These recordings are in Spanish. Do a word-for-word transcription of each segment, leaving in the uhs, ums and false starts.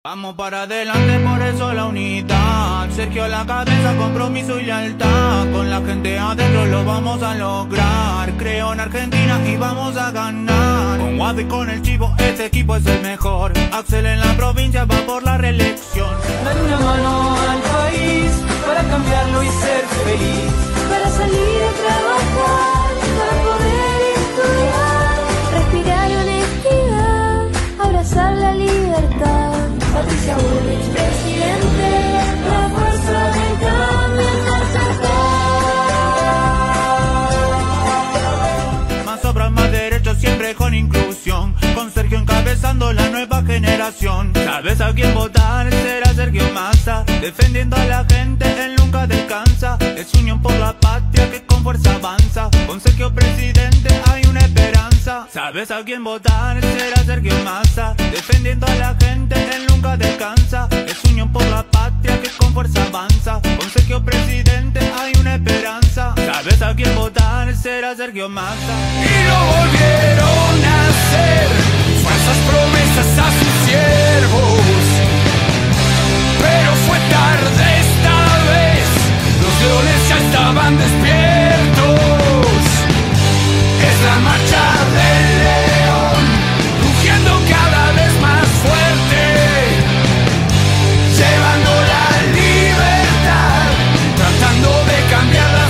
Vamos para adelante, por eso la unidad. Sergio a la cabeza, compromiso y lealtad. Con la gente adentro lo vamos a lograr. Creo en Argentina y vamos a ganar. Con Guado y con el Chivo, este equipo es el mejor. Axel en la provincia va por la reelección. Dar una mano al país para cambiarlo y ser feliz. Para salir a trabajar, para poder estudiar. Respirar honestidad, abrazar la libertad. Patricia Bullrich, presidente, la fuerza del cambio en Mazatlán. Más obras, más derechos, siempre con inclusión. Con Sergio encabezando la nueva generación. ¿Sabes a quién votar? Será Sergio Massa. Defendiendo a la gente, él nunca descansa. Es unión por la patria que con fuerza avanza. Con Sergio presidente hay una esperanza. ¿Sabes a quién votar? Será Sergio Massa. Defendiendo a la gente, él nunca descansa. Es unión por la patria que con fuerza avanza. Con Sergio presidente hay una esperanza. ¿Sabes a quién votar? Será Sergio Massa. Y lo volvieron a hacer, falsas promesas a sus siervos. Pero fue tarde esta vez, los leones ya estaban despiertos. Es la marcha del león, rugiendo cada vez más fuerte, llevando la libertad, tratando de cambiar la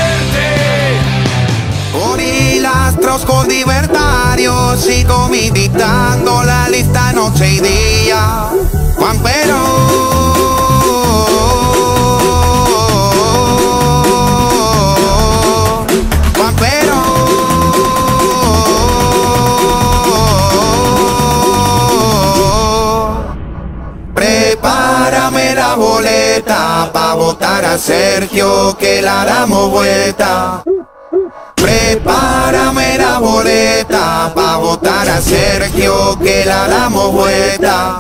suerte. Gorilas, troscos libertarios, sigo militando la lista noche y día. Juan Perón. Prepárame la boleta pa' votar a Sergio que la damos vuelta. Prepárame la boleta pa' votar a Sergio que la damos vuelta.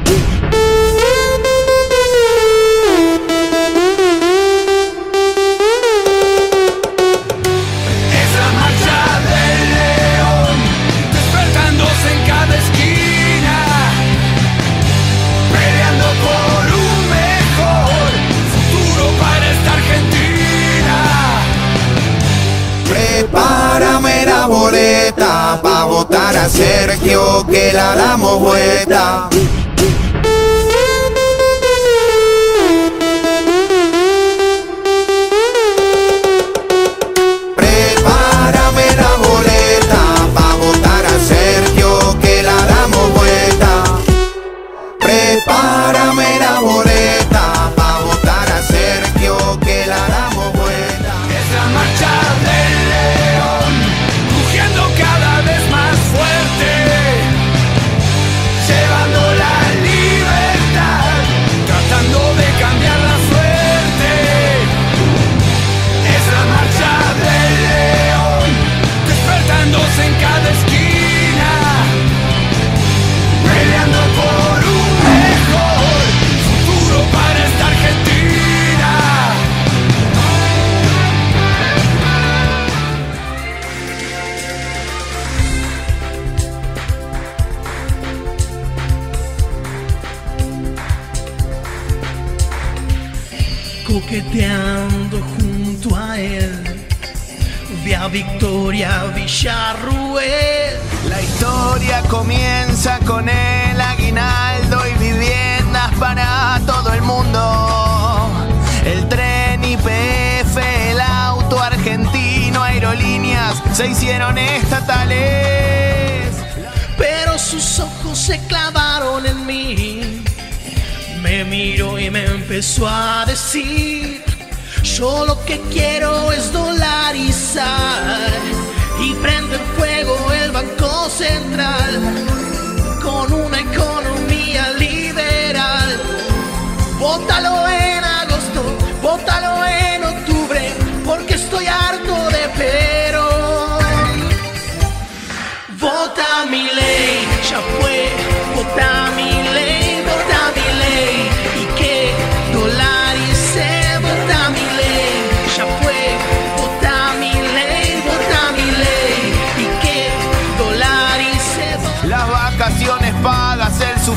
Prepárame la boleta pa' votar a Sergio que la damos vuelta. Prepárame la boleta pa' votar a Sergio que la damos vuelta. Prepárame la boleta pa' votar a Sergio que la damos vuelta. Es la marcha del león, rugiendo cada vez más fuerte, llevando la libertad, tratando de cambiar la suerte. Es la marcha del león, despertándose en cada esquina, peleando por un mejor futuro para esta Argentina. Coqueteando junto a él, vi a Victoria Villarruel. La historia comienza con el aguinaldo y viviendas para todo el mundo. El tren Y P F, el auto argentino, aerolíneas se hicieron estatales. Pero sus ojos se clavaron en mí. Me miró y me empezó a decir: yo lo que quiero es dolarizar y prender fuego el Banco Central con una economía liberal. Bótalo en agosto, bótalo en octubre, porque estoy harto de Perón. Vota mi ley, ya fue, vota mi ley, vota mi ley, y que dolarice, vota mi ley, ya fue, vota mi ley, vota mi ley, y que dolarice. Las vacaciones pagas, el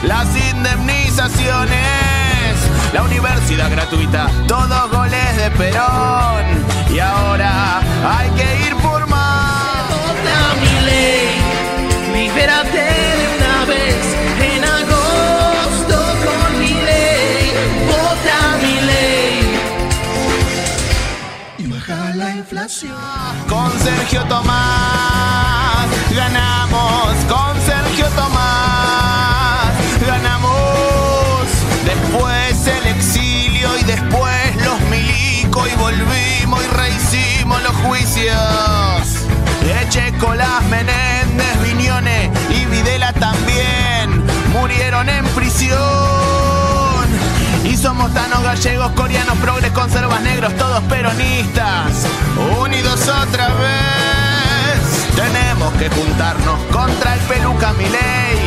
las indemnizaciones, la universidad gratuita, todos goles de Perón. Y ahora hay que ir por más. Vota mi ley, libérate de una vez en agosto con mi ley. Vota mi ley y baja la inflación. Con Sergio Tomás ganamos, con Sergio Tomás ganamos. Después el exilio y después los milicos y volvimos y rehicimos los juicios. Echecolas, Menéndez, Viñones y Videla también murieron en prisión. Y somos tanos, gallegos, coreanos, progres, conservas, negros, todos peronistas, unidos otra vez. Tenemos que juntarnos contra el peluca Milei.